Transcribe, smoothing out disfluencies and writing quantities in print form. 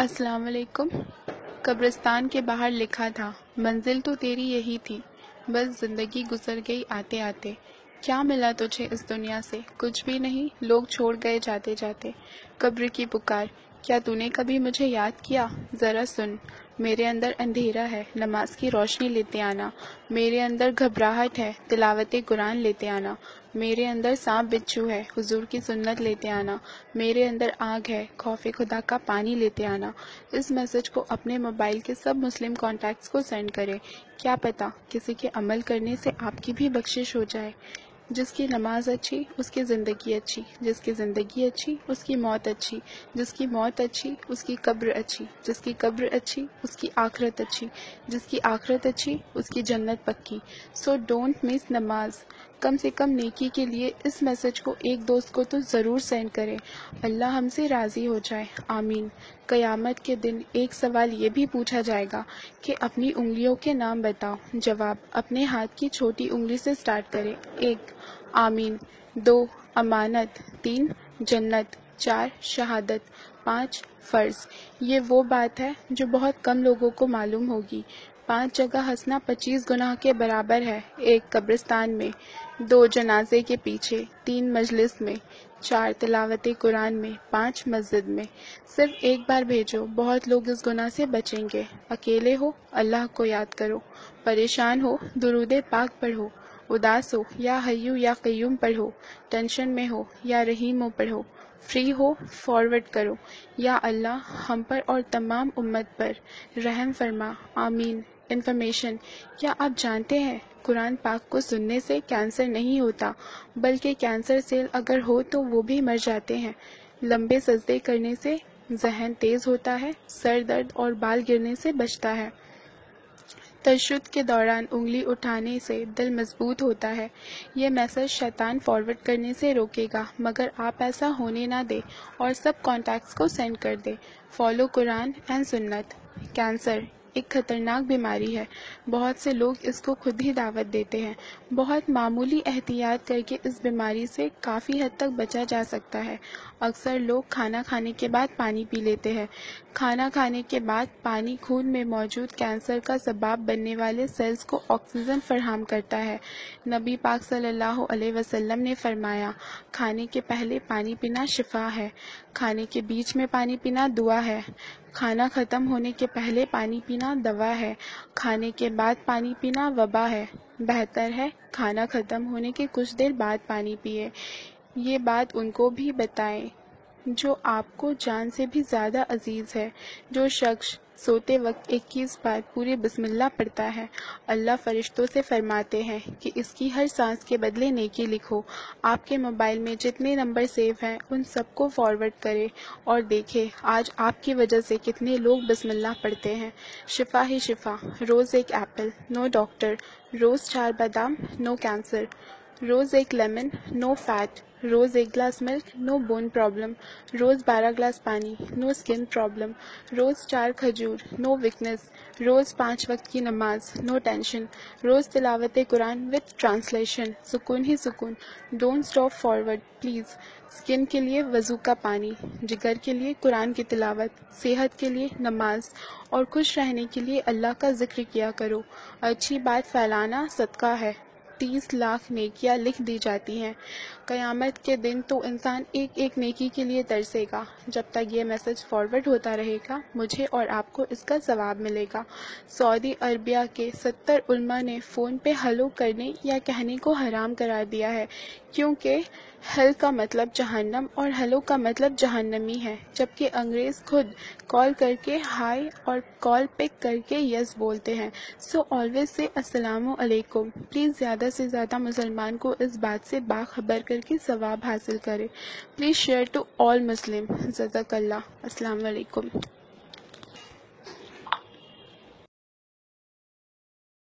अस्सलाम वालेकुम। कब्रिस्तान के बाहर लिखा था, मंजिल तो तेरी यही थी, बस जिंदगी गुजर गई आते आते। क्या मिला तुझे इस दुनिया से? कुछ भी नहीं, लोग छोड़ गए जाते जाते। कब्र की पुकार, क्या तूने कभी मुझे याद किया? ज़रा सुन, मेरे अंदर अंधेरा है, नमाज की रोशनी लेते आना। मेरे अंदर घबराहट है, तिलावत कुरान लेते आना। मेरे अंदर सांप बिच्छू है, हुजूर की सुन्नत लेते आना। मेरे अंदर आग है, खौफ खुदा का पानी लेते आना। इस मैसेज को अपने मोबाइल के सब मुस्लिम कॉन्टैक्ट्स को सेंड करें। क्या पता किसी के अमल करने से आपकी भी बख्शिश हो जाए। जिसकी नमाज अच्छी उसकी ज़िंदगी अच्छी, जिसकी ज़िंदगी अच्छी उसकी मौत अच्छी, जिसकी मौत अच्छी उसकी कब्र अच्छी, जिसकी कब्र अच्छी उसकी आखरत अच्छी, जिसकी आखरत अच्छी उसकी जन्नत पक्की। सो डोंट मिस नमाज। कम से कम नेकी के लिए इस मैसेज को एक दोस्त को तो ज़रूर सेंड करें। अल्लाह हमसे राज़ी हो जाए, आमीन। क़यामत के दिन एक सवाल ये भी पूछा जाएगा कि अपनी उंगलियों के नाम बताओ। जवाब, अपने हाथ की छोटी उंगली से स्टार्ट करें। 1 आमीन, 2 अमानत, 3 जन्नत, 4 शहादत, 5 फ़र्ज़। ये वो बात है जो बहुत कम लोगों को मालूम होगी। 5 जगह हंसना 25 गुनाह के बराबर है। 1 कब्रिस्तान में, 2 जनाजे के पीछे, 3 मजलिस में, 4 तिलावत कुरान में, 5 मस्जिद में। सिर्फ एक बार भेजो, बहुत लोग इस गुनाह से बचेंगे। अकेले हो, अल्लाह को याद करो। परेशान हो, दुरूद पाक पढ़ो। उदास हो, या हय्यू या क़य्यूम पढ़ो। टेंशन में हो, या रहीमो पढ़ो। फ्री हो, फॉरवर्ड करो। या अल्लाह हम पर और तमाम उम्मत पर रहम फरमा, आमीन। इन्फॉर्मेशन, क्या आप जानते हैं कुरान पाक को सुनने से कैंसर नहीं होता, बल्कि कैंसर सेल अगर हो तो वो भी मर जाते हैं। लंबे सजदे करने से जहन तेज होता है, सर दर्द और बाल गिरने से बचता है। तशहुद के दौरान उंगली उठाने से दिल मजबूत होता है। ये मैसेज शैतान फॉरवर्ड करने से रोकेगा, मगर आप ऐसा होने ना दें और सब कॉन्टैक्ट्स को सेंड कर दें। Follow Quran and Sunnah. Cancer एक खतरनाक बीमारी है, बहुत से लोग इसको खुद ही दावत देते हैं। बहुत मामूली एहतियात करके इस बीमारी से काफ़ी हद तक बचा जा सकता है। अक्सर लोग खाना खाने के बाद पानी पी लेते हैं। खाना खाने के बाद पानी खून में मौजूद कैंसर का सबब बनने वाले सेल्स को ऑक्सीजन फराहम करता है। नबी पाक सल्लल्लाहु अलैहि वसल्लम ने फरमाया, खाने के पहले पानी पीना शिफा है, खाने के बीच में पानी पीना दुआ है, खाना ख़त्म होने के पहले पानी पीना दवा है, खाने के बाद पानी पीना वबा है। बेहतर है खाना ख़त्म होने के कुछ देर बाद पानी पिए। ये बात उनको भी बताएं जो आपको जान से भी ज़्यादा अजीज़ है। जो शख्स सोते वक्त 21 बार पूरी बिस्मिल्लाह पढ़ता है, अल्लाह फरिश्तों से फरमाते हैं कि इसकी हर सांस के बदले नेकी लिखो। आपके मोबाइल में जितने नंबर सेव हैं उन सबको फॉरवर्ड करें और देखें आज आपकी वजह से कितने लोग बिस्मिल्लाह पढ़ते हैं। शिफा ही शिफा। रोज़ एक एप्पल, नो डॉक्टर। रोज़ 4 बादाम, नो कैंसर। रोज़ एक लेमन, नो फैट। रोज़ 1 glass milk, no bone problem. रोज़ 12 ग्लास पानी, नो स्किन प्रॉब्लम। रोज़ 4 खजूर, नो वीकनेस। रोज़ 5 वक्त की नमाज, नो टेंशन। रोज़ तिलावत कुरान विथ ट्रांसलेशन, सुकून ही सुकून। Don't stop forward please. Skin के लिए वज़ू का पानी, जिगर के लिए कुरान की तिलावत, सेहत के लिए नमाज और खुश रहने के लिए अल्लाह का जिक्र किया करो। अच्छी बात फैलाना सदका है, 30 लाख नेकियां लिख दी जाती हैं। क़यामत के दिन तो इंसान एक एक नेकी के लिए तरसेगा। जब तक ये मैसेज फॉरवर्ड होता रहेगा, मुझे और आपको इसका सवाब मिलेगा। सऊदी अरबिया के 70 उलमा ने फ़ोन पे हेलो करने या कहने को हराम करार दिया है, क्योंकि हेल का मतलब जहन्नम और हेलो का मतलब जहन्नमी है, जबकि अंग्रेज़ खुद कॉल करके हाय और कॉल पिक करके यस बोलते हैं। सो ऑलवेज से अस्सलामु अलैकुम। प्लीज़ ज़्यादा से ज़्यादा मुसलमान को इस बात से बाखबर करके सवाब हासिल करें। Please share to all Muslim. जज़ाकल्लाह। अस्सलामु अलैकुम।